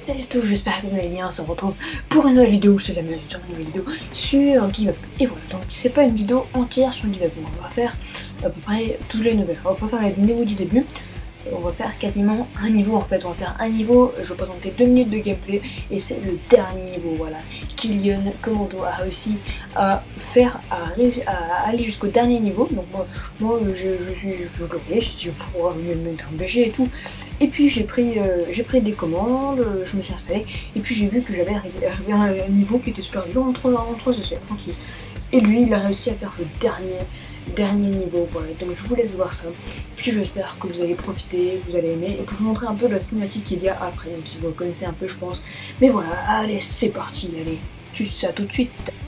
Salut à tous, j'espère que vous allez bien, on se retrouve pour une nouvelle vidéo, c'est la même sur une nouvelle vidéo sur un give-up. Et voilà, donc c'est pas une vidéo entière sur un give-up, on va faire à peu près toutes les nouvelles. On va pas faire la vidéo du début, on va faire quasiment un niveau en fait, on va faire un niveau, je vais présenter 2 minutes de gameplay et c'est le dernier niveau, voilà. Kylian Commando a réussi à aller jusqu'au dernier niveau, donc moi je l'aurais, je pourrais me mettre un BG et tout, et puis j'ai pris des commandes, je me suis installé, et puis j'ai vu que j'avais arrivé à un niveau qui était super dur entre ce set, tranquille, et lui il a réussi à faire le dernier niveau, voilà, donc je vous laisse voir ça, puis j'espère que vous allez profiter, vous allez aimer, et pour vous montrer un peu la cinématique qu'il y a après, même si vous le connaissez un peu je pense, mais voilà, allez c'est parti, allez, tu sais ça tout de suite.